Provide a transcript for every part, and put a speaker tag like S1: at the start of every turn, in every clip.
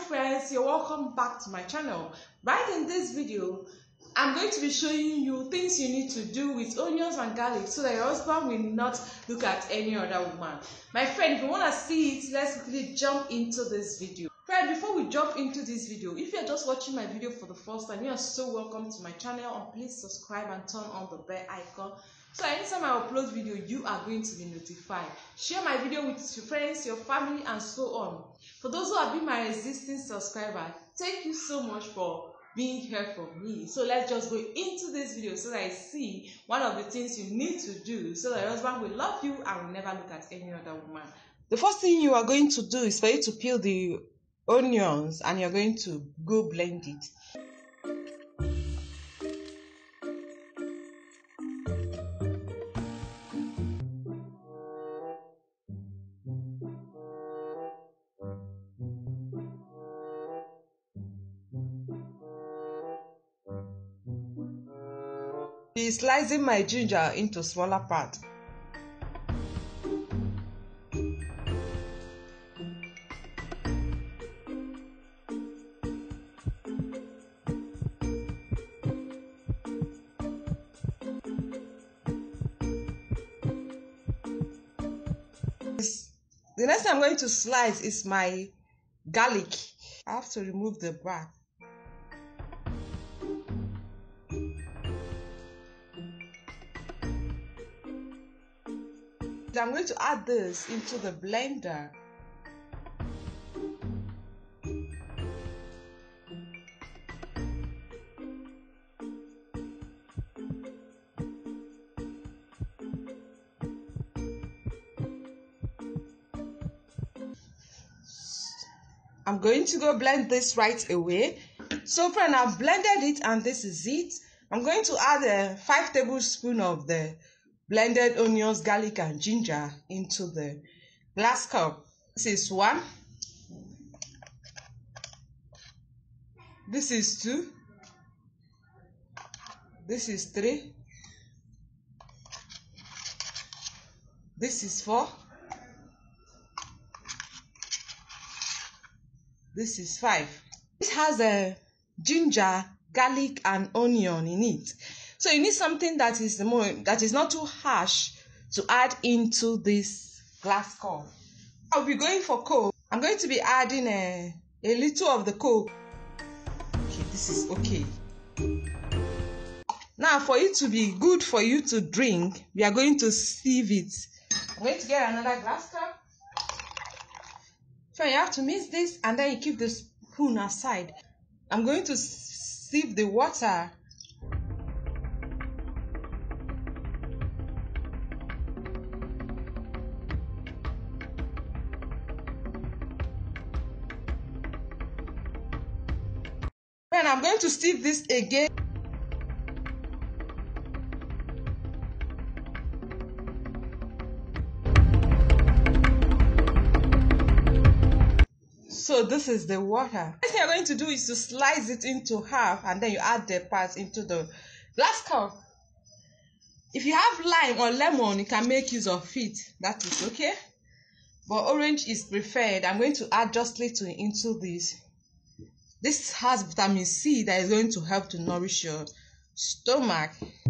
S1: friends, you're welcome back to my channel. Right in this video, I'm going to be showing you things you need to do with onions and garlic so that your husband will not look at any other woman. My friend, if you want to see it, let's quickly jump into this video. Friend, before we jump into this video, if you're just watching my video for the first time, you are so welcome to my channel, and please subscribe and turn on the bell icon. So anytime I upload video, you are going to be notified. Share my video with your friends, your family, and so on. For those who have been my existing subscriber, thank you so much for being here for me. So let's just go into this video so that I see one of the things you need to do so that your husband will love you and will never look at any other woman. The first thing you are going to do is for you to peel the onions, and you're going to go blend it. Be slicing my ginger into smaller parts. The next thing I'm going to slice is my garlic. I have to remove the bark. I'm going to add this into the blender. I'm going to go blend this right away. So friend, I've blended it and this is it. I'm going to add 5 tablespoons of the blended onions, garlic, and ginger into the glass cup. This is 1. This is 2. This is 3. This is 4. This is 5. This has a ginger, garlic, and onion in it. So you need something that is not too harsh to add into this glass cup. I'll be going for coke. I'm going to be adding a little of the coke. Okay, this is okay. Now for it to be good for you to drink, we are going to sieve it. I'm going to get another glass cup. So you have to mix this and then you keep the spoon aside. I'm going to sieve the water. Then I'm going to sieve this again. So this is the water. Next thing you're going to do is to slice it into half, and then you add the parts into the glass cup. If you have lime or lemon, you can make use of it. That is okay. But orange is preferred. I'm going to add just little into this. This has vitamin C that is going to help to nourish your stomach.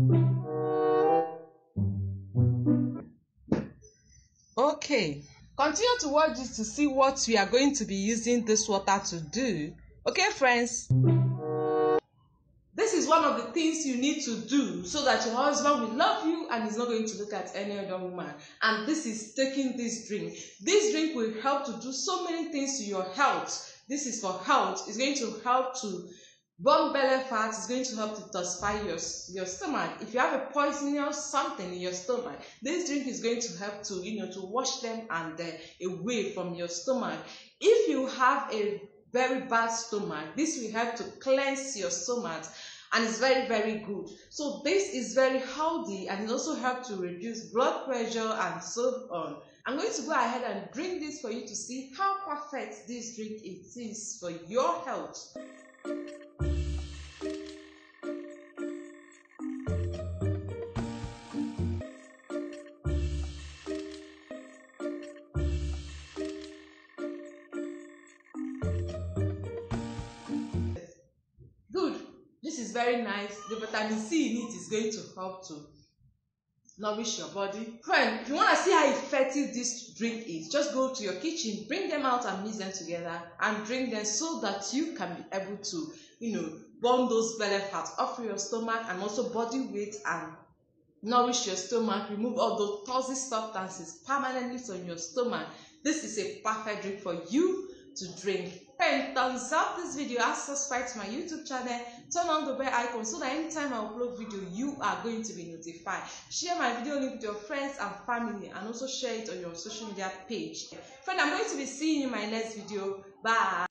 S1: Okay. Continue to watch this to see what we are going to be using this water to do. Okay, friends? This is one of the things you need to do so that your husband will love you and is not going to look at any other woman. And this is taking this drink. This drink will help to do so many things to your health. This is for health. It's going to help to burn belly fat. It's going to help to detoxify your stomach. If you have a poisonous something in your stomach, this drink is going to help to to wash them and away from your stomach. If you have a very bad stomach, this will help to cleanse your stomach, and it's very, very good. So this is very healthy, and it also helps to reduce blood pressure and so on. I'm going to go ahead and drink this for you to see how perfect this drink is for your health. very nice. The vitamin C in it is going to help to nourish your body. Friend, if you want to see how effective this drink is, just go to your kitchen, bring them out and mix them together and drink them so that you can be able to, burn those belly fat off your stomach and also body weight and nourish your stomach, remove all those toxic substances permanently from your stomach. This is a perfect drink for you to drink. And thumbs up this video and subscribe to my YouTube channel. Turn on the bell icon so that anytime I upload video, you are going to be notified. Share my video link with your friends and family and also share it on your social media page. Friend, I'm going to be seeing you in my next video. Bye.